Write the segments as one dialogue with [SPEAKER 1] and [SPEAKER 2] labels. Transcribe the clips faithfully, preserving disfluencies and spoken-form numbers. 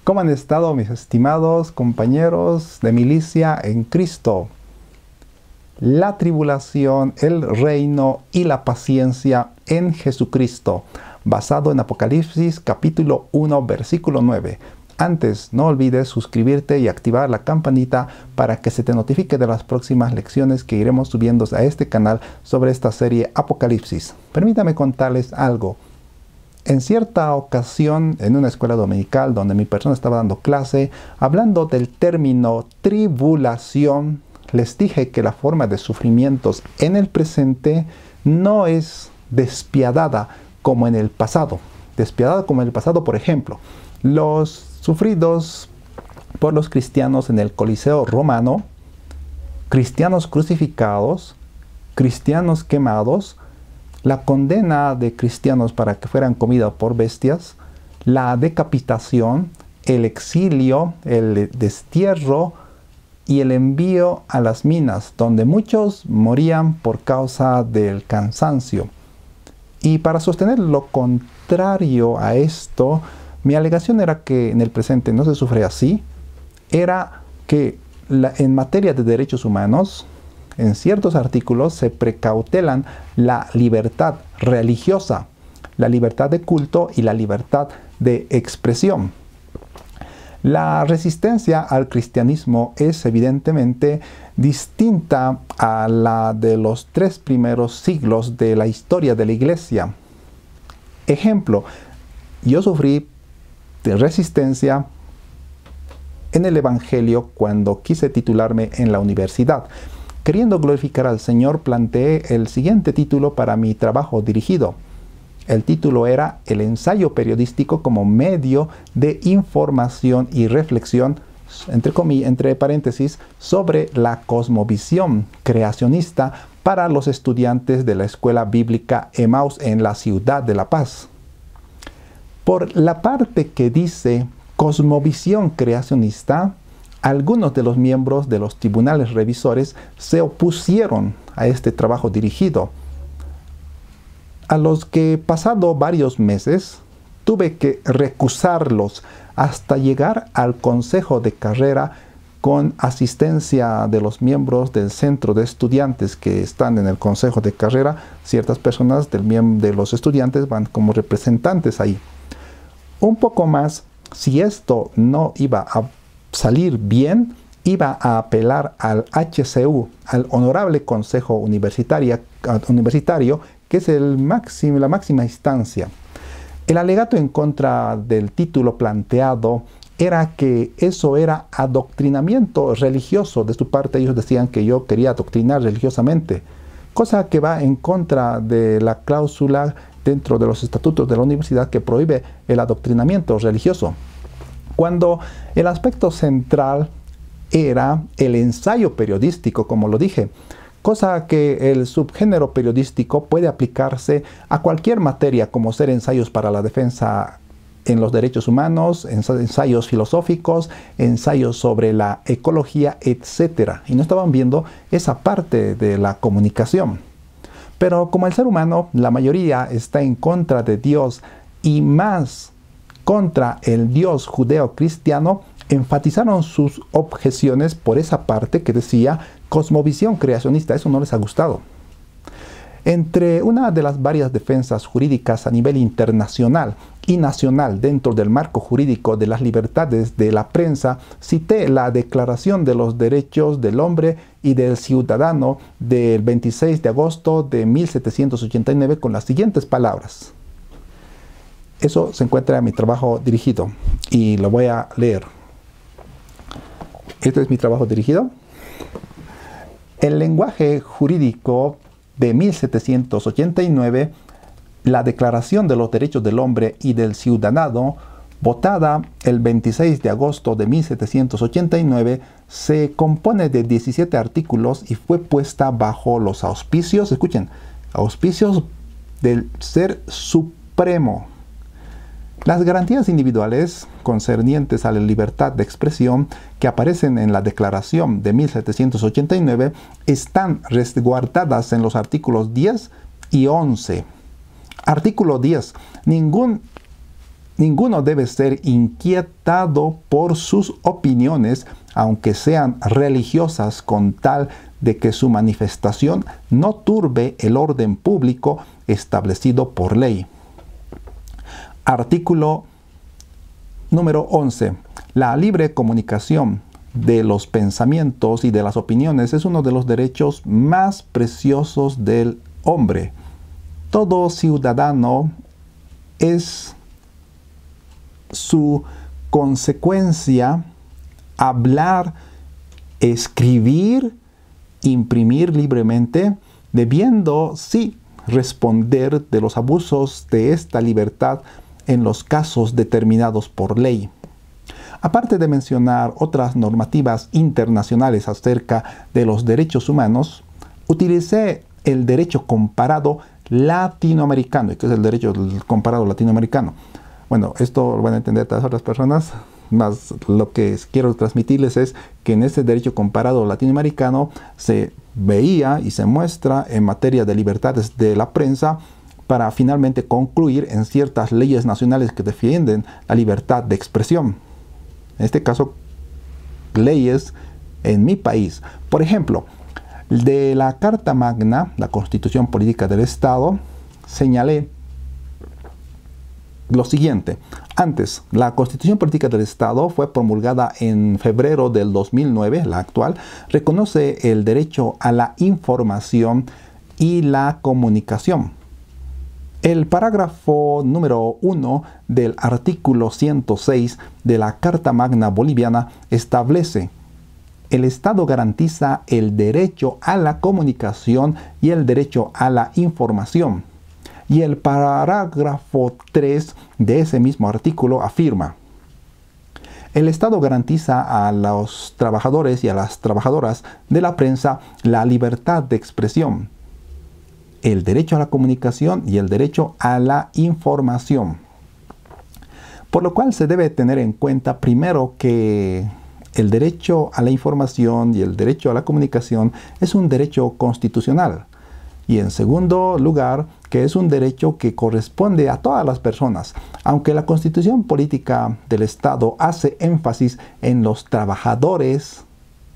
[SPEAKER 1] ¿Cómo han estado mis estimados compañeros de milicia en Cristo? La tribulación, el reino y la paciencia en Jesucristo, basado en Apocalipsis capítulo uno, versículo nueve. Antes, no olvides suscribirte y activar la campanita para que se te notifique de las próximas lecciones que iremos subiendo a este canal sobre esta serie Apocalipsis. Permítame contarles algo. En cierta ocasión, en una escuela dominical donde mi persona estaba dando clase, hablando del término tribulación, les dije que la forma de sufrimientos en el presente no es despiadada como en el pasado. Despiadada como en el pasado, por ejemplo, los sufridos por los cristianos en el Coliseo romano, cristianos crucificados, cristianos quemados, la condena de cristianos para que fueran comidos por bestias, la decapitación, el exilio, el destierro y el envío a las minas, donde muchos morían por causa del cansancio. Y para sostener lo contrario a esto, mi alegación era que en el presente no se sufre así, era que la, en materia de derechos humanos, en ciertos artículos se precautelan la libertad religiosa, la libertad de culto y la libertad de expresión. La resistencia al cristianismo es evidentemente distinta a la de los tres primeros siglos de la historia de la Iglesia. Ejemplo, yo sufrí de resistencia en el Evangelio cuando quise titularme en la universidad. Queriendo glorificar al Señor, planteé el siguiente título para mi trabajo dirigido. El título era El ensayo periodístico como medio de información y reflexión, entre comillas, entre paréntesis, sobre la cosmovisión creacionista para los estudiantes de la escuela bíblica Emmaus en la ciudad de La Paz. Por la parte que dice cosmovisión creacionista, algunos de los miembros de los tribunales revisores se opusieron a este trabajo dirigido, a los que pasado varios meses tuve que recusarlos hasta llegar al consejo de carrera con asistencia de los miembros del centro de estudiantes que están en el consejo de carrera. Ciertas personas del de los estudiantes van como representantes ahí. Un poco más, si esto no iba a salir bien, iba a apelar al H C U, al Honorable Consejo Universitario, Universitario que es el máximo, la máxima instancia. El alegato en contra del título planteado era que eso era adoctrinamiento religioso. De su parte ellos decían que yo quería adoctrinar religiosamente, cosa que va en contra de la cláusula dentro de los estatutos de la universidad que prohíbe el adoctrinamiento religioso, cuando el aspecto central era el ensayo periodístico, como lo dije, cosa que el subgénero periodístico puede aplicarse a cualquier materia, como ser ensayos para la defensa en los derechos humanos, ensayos filosóficos, ensayos sobre la ecología, etcétera. Y no estaban viendo esa parte de la comunicación. Pero como el ser humano, la mayoría está en contra de Dios y más contra el Dios judeo-cristiano, enfatizaron sus objeciones por esa parte que decía cosmovisión creacionista. Eso no les ha gustado. Entre una de las varias defensas jurídicas a nivel internacional y nacional dentro del marco jurídico de las libertades de la prensa, cité la Declaración de los Derechos del Hombre y del Ciudadano del veintiséis de agosto de mil setecientos ochenta y nueve con las siguientes palabras. Eso se encuentra en mi trabajo dirigido y lo voy a leer. Este es mi trabajo dirigido. El lenguaje jurídico de mil setecientos ochenta y nueve, la Declaración de los Derechos del Hombre y del Ciudadano, votada el veintiséis de agosto de mil setecientos ochenta y nueve, se compone de diecisiete artículos y fue puesta bajo los auspicios, escuchen, auspicios del Ser Supremo. Las garantías individuales concernientes a la libertad de expresión que aparecen en la Declaración de mil setecientos ochenta y nueve están resguardadas en los artículos diez y once. Artículo diez. Ningún Ninguno debe ser inquietado por sus opiniones, aunque sean religiosas, con tal de que su manifestación no turbe el orden público establecido por ley. Artículo número once. La libre comunicación de los pensamientos y de las opiniones es uno de los derechos más preciosos del hombre. Todo ciudadano es su consecuencia hablar, escribir, imprimir libremente, debiendo sí responder de los abusos de esta libertad en los casos determinados por ley. Aparte de mencionar otras normativas internacionales acerca de los derechos humanos, utilicé el derecho comparado latinoamericano. ¿Qué es el derecho comparado latinoamericano? Bueno, esto lo van a entender todas otras personas, más lo que quiero transmitirles es que en este derecho comparado latinoamericano se veía y se muestra en materia de libertades de la prensa para finalmente concluir en ciertas leyes nacionales que defienden la libertad de expresión. En este caso, leyes en mi país. Por ejemplo, de la Carta Magna, la Constitución Política del Estado, señalé lo siguiente. Antes, la Constitución Política del Estado fue promulgada en febrero del dos mil nueve, la actual, reconoce el derecho a la información y la comunicación. El parágrafo número uno del artículo ciento seis de la Carta Magna Boliviana establece: el Estado garantiza el derecho a la comunicación y el derecho a la información. Y el parágrafo tres de ese mismo artículo afirma: el Estado garantiza a los trabajadores y a las trabajadoras de la prensa la libertad de expresión, el derecho a la comunicación y el derecho a la información. Por lo cual se debe tener en cuenta primero que el derecho a la información y el derecho a la comunicación es un derecho constitucional. Y en segundo lugar, que es un derecho que corresponde a todas las personas, aunque la Constitución Política del Estado hace énfasis en los trabajadores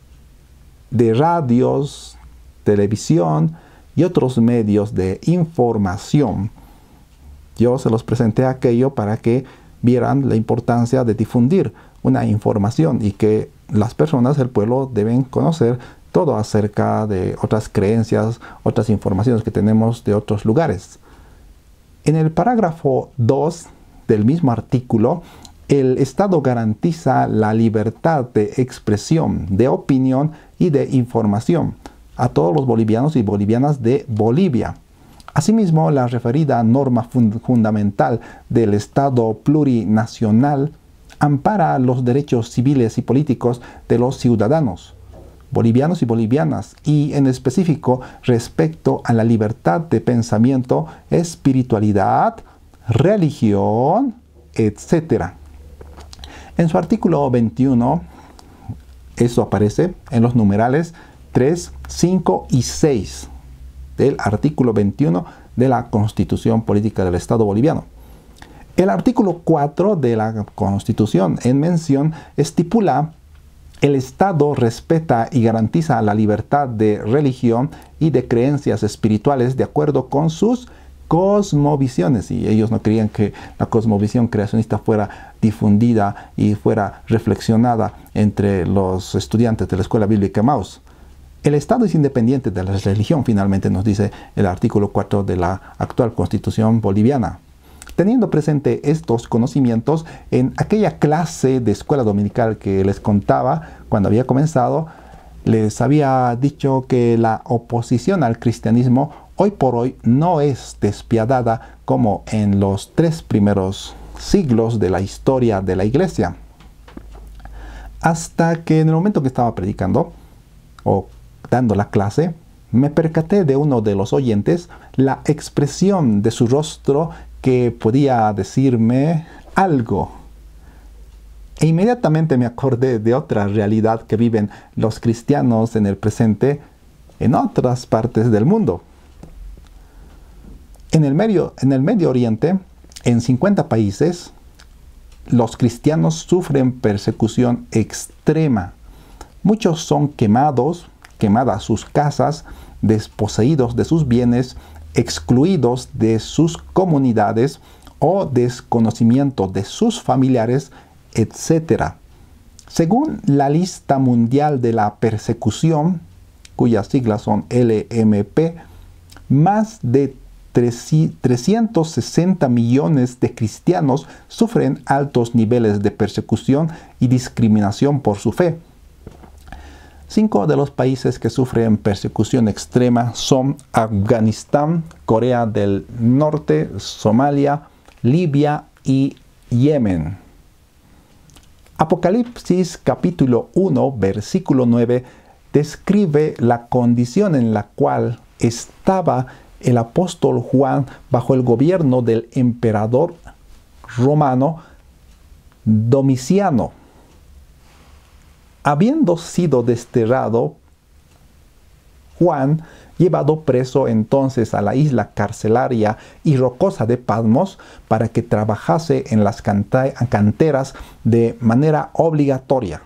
[SPEAKER 1] de radios, televisión y otros medios de información. Yo se los presenté aquello para que vieran la importancia de difundir una información y que las personas, el pueblo, deben conocer todo acerca de otras creencias, otras informaciones que tenemos de otros lugares. En el parágrafo dos del mismo artículo, el Estado garantiza la libertad de expresión, de opinión y de información a todos los bolivianos y bolivianas de Bolivia. Asimismo, la referida norma fund- fundamental del Estado plurinacional ampara los derechos civiles y políticos de los ciudadanos bolivianos y bolivianas, y en específico respecto a la libertad de pensamiento, espiritualidad, religión, etcétera. En su artículo veintiuno, eso aparece en los numerales tres, cinco y seis del artículo veintiuno de la Constitución Política del Estado Boliviano. El artículo cuatro de la Constitución en mención estipula: el Estado respeta y garantiza la libertad de religión y de creencias espirituales de acuerdo con sus cosmovisiones. Y ellos no querían que la cosmovisión creacionista fuera difundida y fuera reflexionada entre los estudiantes de la Escuela Bíblica Emaús. El Estado es independiente de la religión, finalmente nos dice el artículo cuatro de la actual Constitución boliviana. Teniendo presente estos conocimientos, en aquella clase de escuela dominical que les contaba cuando había comenzado, les había dicho que la oposición al cristianismo hoy por hoy no es despiadada como en los tres primeros siglos de la historia de la iglesia. Hasta que en el momento que estaba predicando o dando la clase, me percaté de uno de los oyentes, la expresión de su rostro que podía decirme algo. E inmediatamente me acordé de otra realidad que viven los cristianos en el presente en otras partes del mundo. En el Medio, en el Medio Oriente, en cincuenta países, los cristianos sufren persecución extrema. Muchos son quemados, quemadas sus casas, desposeídos de sus bienes, excluidos de sus comunidades o desconocimiento de sus familiares, etcétera. Según la lista mundial de la persecución, cuyas siglas son L M P, más de trescientos sesenta millones de cristianos sufren altos niveles de persecución y discriminación por su fe. Cinco de los países que sufren persecución extrema son Afganistán, Corea del Norte, Somalia, Libia y Yemen. Apocalipsis capítulo uno, versículo nueve, describe la condición en la cual estaba el apóstol Juan bajo el gobierno del emperador romano Domiciano. Habiendo sido desterrado, Juan, llevado preso entonces a la isla carcelaria y rocosa de Patmos para que trabajase en las canteras de manera obligatoria.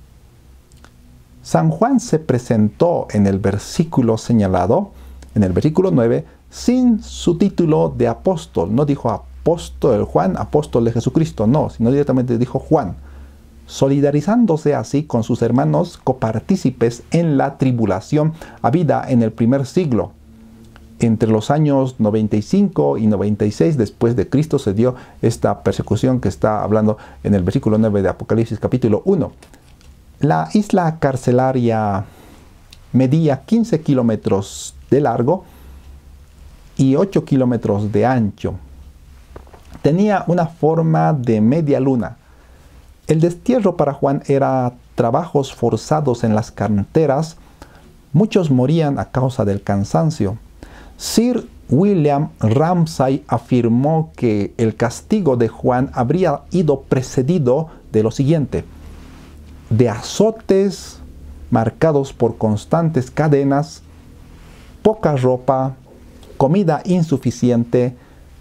[SPEAKER 1] San Juan se presentó en el versículo señalado, en el versículo nueve, sin su título de apóstol. No dijo apóstol Juan, apóstol de Jesucristo, no, sino directamente dijo Juan, solidarizándose así con sus hermanos copartícipes en la tribulación habida en el primer siglo. Entre los años noventa y cinco y noventa y seis después de Cristo se dio esta persecución que está hablando en el versículo nueve de Apocalipsis capítulo uno. La isla carcelaria medía quince kilómetros de largo y ocho kilómetros de ancho. Tenía una forma de media luna. El destierro para Juan era trabajos forzados en las canteras. Muchos morían a causa del cansancio. Sir William Ramsay afirmó que el castigo de Juan habría ido precedido de lo siguiente: de azotes marcados por constantes cadenas, poca ropa, comida insuficiente,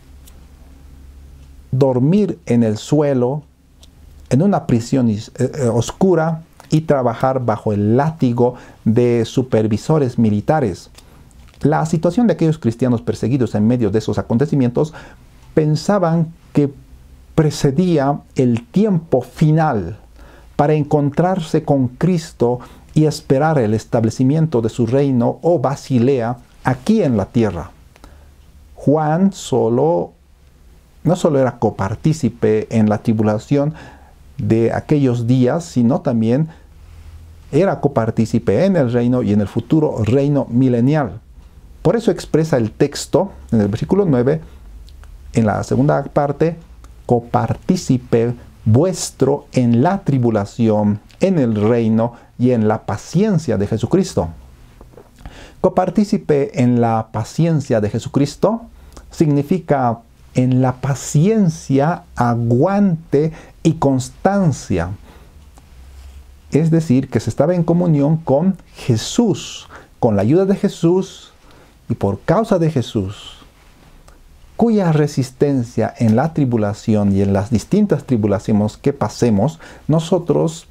[SPEAKER 1] dormir en el suelo, en una prisión eh, oscura y trabajar bajo el látigo de supervisores militares. La situación de aquellos cristianos perseguidos en medio de esos acontecimientos pensaban que precedía el tiempo final para encontrarse con Cristo y esperar el establecimiento de su reino o Basilea aquí en la tierra. Juan solo, no solo era copartícipe en la tribulación de aquellos días, sino también era copartícipe en el reino y en el futuro reino milenial. Por eso expresa el texto en el versículo nueve, en la segunda parte, copartícipe vuestro en la tribulación, en el reino y en la paciencia de Jesucristo. Copartícipe en la paciencia de Jesucristo significa en la paciencia, aguante y constancia. Es decir, que se estaba en comunión con Jesús, con la ayuda de Jesús y por causa de Jesús, cuya resistencia en la tribulación y en las distintas tribulaciones que pasemos, nosotros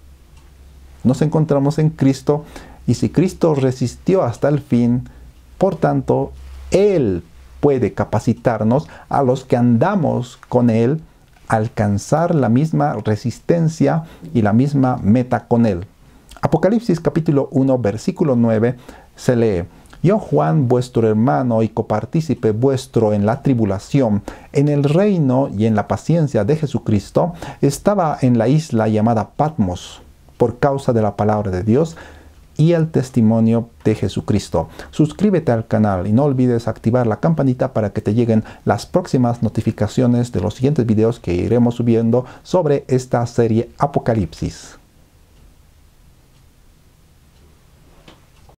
[SPEAKER 1] nos encontramos en Cristo, y si Cristo resistió hasta el fin, por tanto, Él puede capacitarnos a los que andamos con Él a alcanzar la misma resistencia y la misma meta con Él. Apocalipsis capítulo uno, versículo nueve se lee: Yo, Juan, vuestro hermano y copartícipe vuestro en la tribulación, en el reino y en la paciencia de Jesucristo, estaba en la isla llamada Patmos, por causa de la palabra de Dios y el testimonio de Jesucristo. Suscríbete al canal y no olvides activar la campanita para que te lleguen las próximas notificaciones de los siguientes videos que iremos subiendo sobre esta serie Apocalipsis.